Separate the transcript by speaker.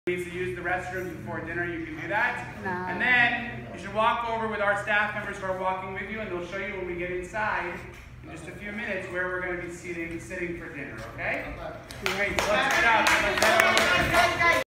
Speaker 1: needs to use the restrooms before dinner, you can do that.
Speaker 2: No.
Speaker 1: And then you should walk over with our staff members who are walking with you, and they'll show you when we get inside in just a few minutes where we're going to be sitting for dinner, okay? Great, so let's get out.